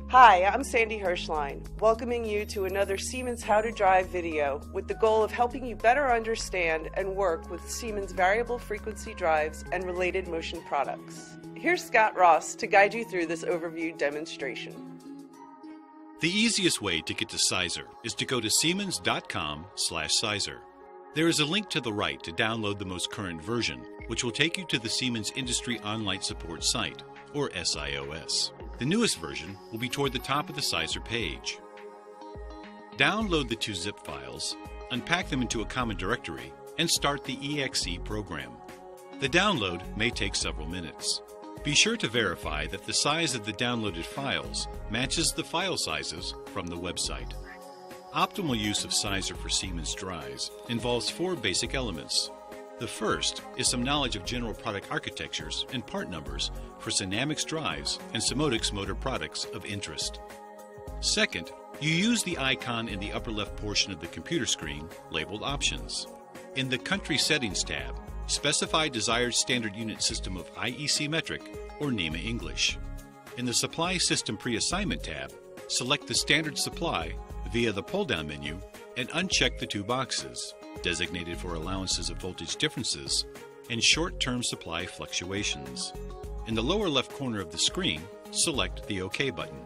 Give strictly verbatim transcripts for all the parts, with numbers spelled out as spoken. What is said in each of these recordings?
Hi, I'm Sandy Hirschline, welcoming you to another Siemens How to Drive video with the goal of helping you better understand and work with Siemens variable frequency drives and related motion products. Here's Scott Ross to guide you through this overview demonstration. The easiest way to get to SIZER is to go to siemens dot com slash SIZER. There is a link to the right to download the most current version, which will take you to the Siemens Industry Online Support site, or S I O S. The newest version will be toward the top of the SIZER page. Download the two zip files, unpack them into a common directory, and start the E X E program. The download may take several minutes. Be sure to verify that the size of the downloaded files matches the file sizes from the website. Optimal use of SIZER for Siemens drives involves four basic elements. The first is some knowledge of general product architectures and part numbers for Synamics drives and Siemens motor products of interest. Second, you use the icon in the upper left portion of the computer screen labeled Options. In the Country Settings tab, specify desired standard unit system of I E C metric or NEMA English. In the Supply System Pre-Assignment tab, select the standard supply via the pull-down menu and uncheck the two boxes designated for allowances of voltage differences and short-term supply fluctuations. In the lower left corner of the screen, select the OK button.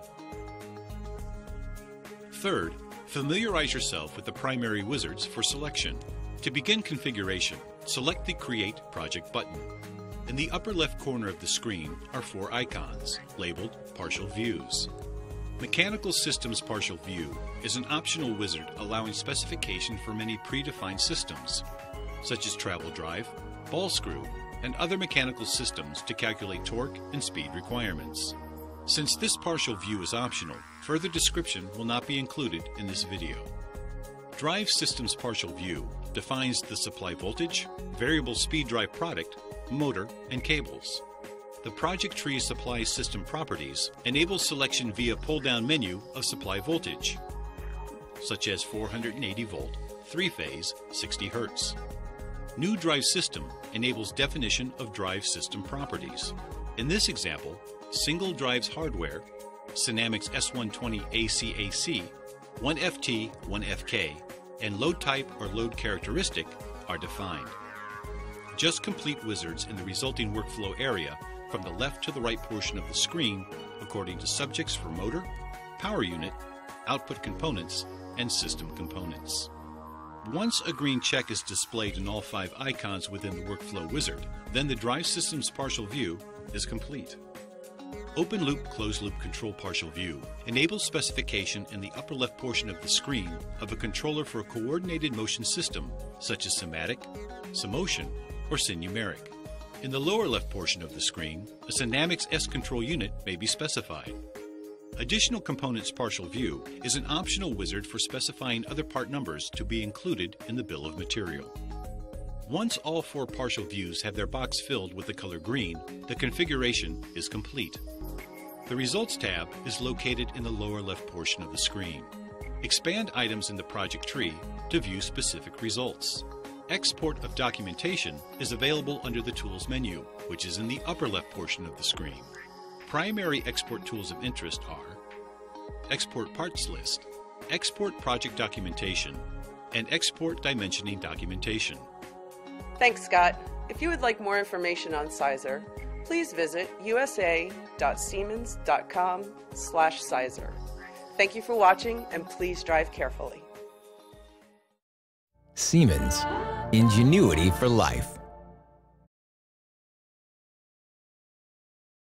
Third, familiarize yourself with the primary wizards for selection. To begin configuration, select the Create Project button. In the upper left corner of the screen are four icons, labeled Partial Views. Mechanical Systems Partial View is an optional wizard allowing specification for many predefined systems, such as travel drive, ball screw, and other mechanical systems to calculate torque and speed requirements. Since this partial view is optional, further description will not be included in this video. Drive Systems Partial View defines the supply voltage, variable speed drive product, motor, and cables. The project tree supply system properties enable selection via pull-down menu of supply voltage, such as four hundred eighty volt, three-phase, sixty hertz. New drive system enables definition of drive system properties. In this example, single drives hardware, Synamics S one twenty A C A C, one F T, one F K, and load type or load characteristic are defined. Just complete wizards in the resulting workflow area from the left to the right portion of the screen according to subjects for motor, power unit, output components, and system components. Once a green check is displayed in all five icons within the workflow wizard, then the drive system's partial view is complete. Open Loop Closed Loop Control Partial View enables specification in the upper left portion of the screen of a controller for a coordinated motion system such as Simatic, Simotion, or Sinumeric. In the lower left portion of the screen, a Synamics S-Control unit may be specified. Additional Components Partial View is an optional wizard for specifying other part numbers to be included in the bill of material. Once all four partial views have their box filled with the color green, the configuration is complete. The Results tab is located in the lower left portion of the screen. Expand items in the project tree to view specific results. Export of documentation is available under the Tools menu, which is in the upper left portion of the screen. Primary export tools of interest are Export Parts List, Export Project Documentation, and Export Dimensioning Documentation. Thanks, Scott. If you would like more information on SIZER, please visit u s a dot siemens dot com slash SIZER. Thank you for watching, and please drive carefully. Siemens. Ingenuity for life.